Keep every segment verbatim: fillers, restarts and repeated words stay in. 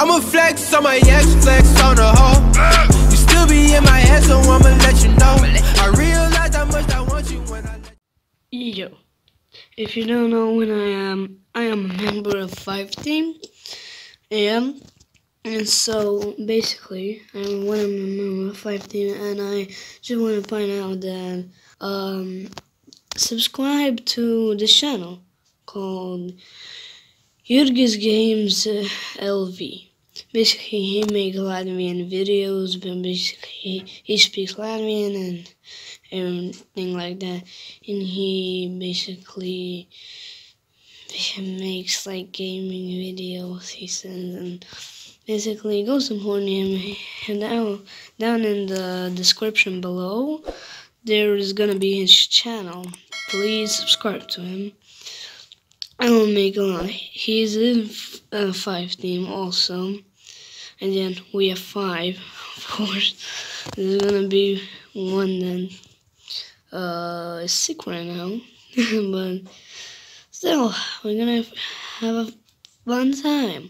I'ma flex on my ex, flex on the hoe. You still be in my head, so I'ma let you know. I realize how much I want you when I let you. Yo, if you don't know when I am, I am a member of five team. Yeah, and so basically, I'm one of a member of five team, and I just want to point out that um, subscribe to this channel called JurgisGamez L V. Basically, he makes Latvian videos, but basically he, he speaks Latvian and everything like that, and he basically he makes like gaming videos he sends, and basically go support him. And down down in the description below there is gonna be his channel. Please subscribe to him. I will make a lot. He's in a five team also, and then we have five. Of course, there's gonna be one then uh is sick right now, but still we're gonna have a fun time.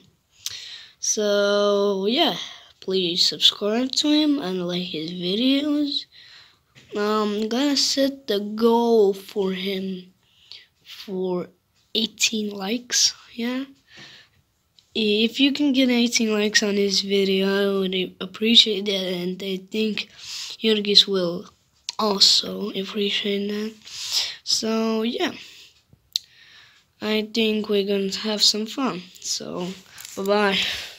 So yeah, please subscribe to him and like his videos. Um, I'm gonna set the goal for him for eighteen likes. Yeah, if you can get eighteen likes on this video, I would appreciate that, and I think Jurgis will also appreciate that. So yeah, I think we're gonna have some fun. So bye bye.